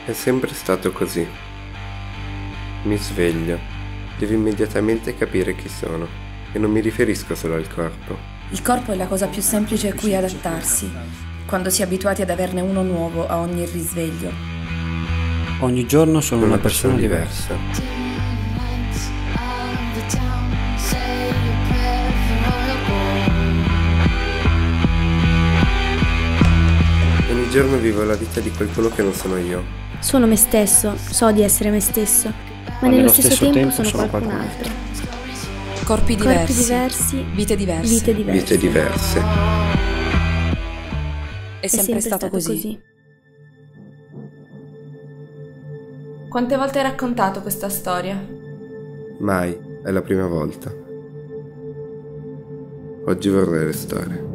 È sempre stato così. Mi sveglio, devo immediatamente capire chi sono, e non mi riferisco solo al corpo. Il corpo è la cosa più semplice a cui adattarsi, quando si è abituati ad averne uno nuovo a ogni risveglio. Ogni giorno sono una persona diversa. Ogni giorno vivo la vita di qualcuno che non sono io. Sono me stesso, so di essere me stesso, ma nello stesso tempo sono qualcun altro. Corpi diversi, vite diverse. Vite diverse. È sempre stato così. Quante volte hai raccontato questa storia? Mai, è la prima volta. Oggi vorrei restare.